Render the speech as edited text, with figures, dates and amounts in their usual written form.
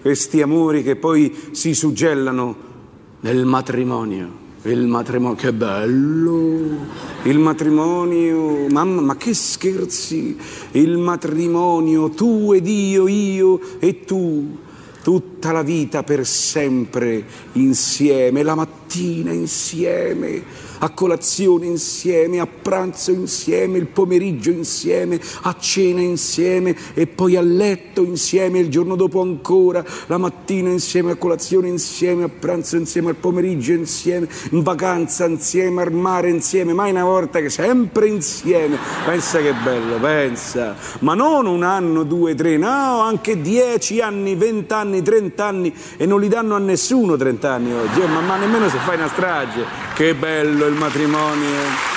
questi amori che poi si suggellano nel matrimonio. Il matrimonio, che bello! Il matrimonio, mamma, ma che scherzi! Il matrimonio, tu ed io e tu, tutta la vita per sempre insieme, la mattina insieme, a colazione insieme, a pranzo insieme, il pomeriggio insieme, a cena insieme e poi a letto insieme, il giorno dopo ancora, la mattina insieme, a colazione insieme, a pranzo insieme, al pomeriggio insieme, in vacanza insieme, al mare insieme, mai una volta che sempre insieme. Pensa che bello, pensa. Ma non un anno, 2, 3, no, anche 10 anni, 20 anni, 30 anni e non li danno a nessuno 30 anni oggi, ma nemmeno se fai una strage. Che bello il matrimonio.